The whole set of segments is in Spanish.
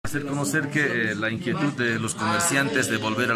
Hacer conocer que la inquietud de los comerciantes de volver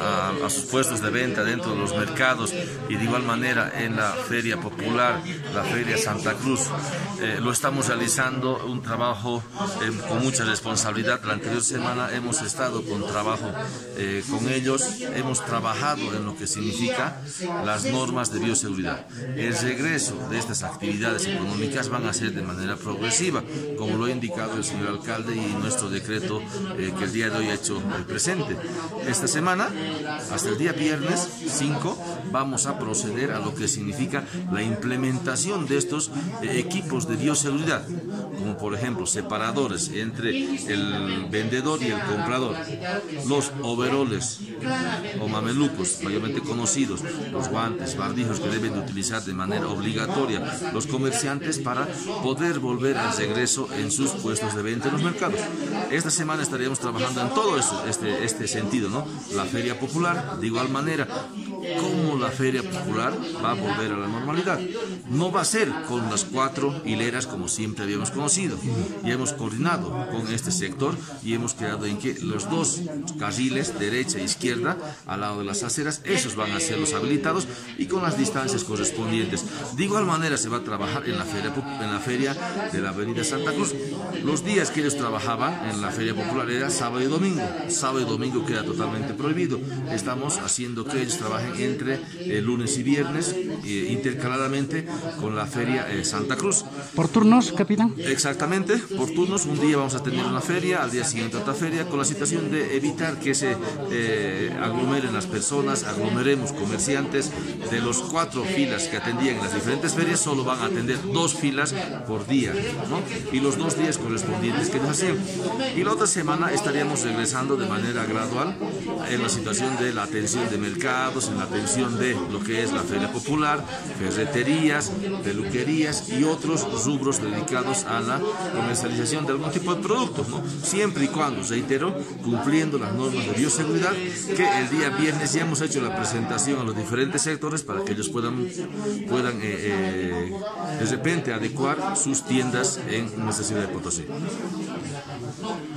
a sus puestos de venta dentro de los mercados y de igual manera en la Feria Popular, la Feria Santa Cruz, lo estamos realizando un trabajo con mucha responsabilidad. La anterior semana hemos estado con trabajo con ellos, hemos trabajado en lo que significa las normas de bioseguridad. El regreso de estas actividades económicas van a ser de manera progresiva, como lo ha indicado el señor alcalde y nuestro decreto que el día de hoy ha hecho presente. Esta semana, hasta el día viernes 5, vamos a proceder a lo que significa la implementación de estos equipos de bioseguridad, como por ejemplo separadores entre el vendedor y el comprador, los overoles o mamelucos, mayormente conocidos, los guantes, barbijos que deben de utilizar de manera obligatoria los comerciantes para poder volver al regreso en sus puestos de venta en los mercados. Esta semana estaríamos trabajando en todo eso, este sentido, ¿no? La Feria Popular, de igual manera, cómo la Feria Popular va a volver a la normalidad. No va a ser con las 4 hileras como siempre habíamos conocido. Ya hemos coordinado con este sector y hemos quedado en que los 2 carriles, derecha e izquierda, al lado de las aceras, esos van a ser los habilitados y con las distancias correspondientes. De igual manera se va a trabajar en la feria de la Avenida Santa Cruz. Los días que ellos trabajaban en la Feria Popular era sábado y domingo. Sábado y domingo queda totalmente prohibido. Estamos haciendo que ellos trabajen entre lunes y viernes, intercaladamente con la Feria Santa Cruz. ¿Por turnos, capitán? Exactamente, por turnos. Un día vamos a tener una feria, al día siguiente otra feria, con la situación de evitar que se aglomeren las personas, aglomeremos comerciantes. De los 4 filas que atendían en las diferentes ferias, solo van a atender 2 filas por día, ¿no? Y los 2 días correspondientes que nos hacían. Y la otra semana estaríamos regresando de manera gradual en la situación de la atención de mercados, en la atención de lo que es la Feria Popular, ferreterías, peluquerías y otros rubros dedicados a la comercialización de algún tipo de productos, ¿no? Siempre y cuando, reitero, cumpliendo las normas de bioseguridad, que el día viernes ya hemos hecho la presentación a los diferentes sectores para que ellos puedan de repente adecuar sus tiendas en nuestra ciudad de Potosí.